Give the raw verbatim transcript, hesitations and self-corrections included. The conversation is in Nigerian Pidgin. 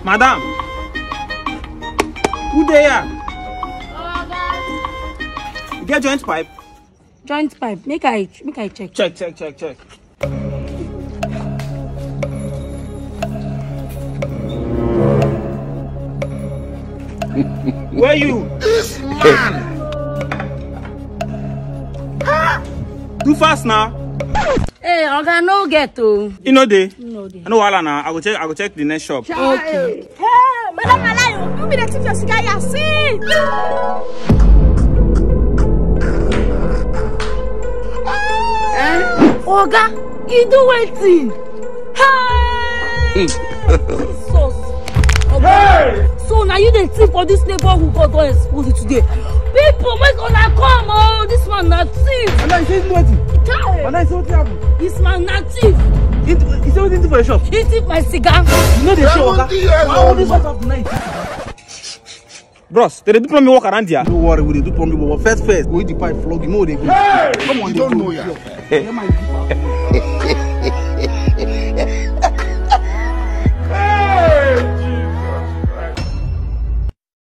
Madam. Who there? You get joint pipe? Joint pipe. Make I make I check. Check, check, check, check. Where you? This man. Too fast now. Hey, Oga, no get to. You know they? No dey. I know wala now. I go check. I go check the next shop. Okay. Hey, Madam Alayo, give me the tip your cigar. You see? Eh? Oga, you do waiting. Hey! Jesus. Oga. Hey! So now you the thief for this neighborhood God don expose you today. People, make gonna come. Oh, this man not thief. And I say what? And I say what happened? This man not thief. He say what for the shop? He thief my cigar. You know the show, Oga. Why all this one of the night? Bros, they do plumbing work around here. Don't worry, we dey do plumbing work. First, first, we the pipe flog. You know they go. Hey! Come on, You don't know ya. Yeah,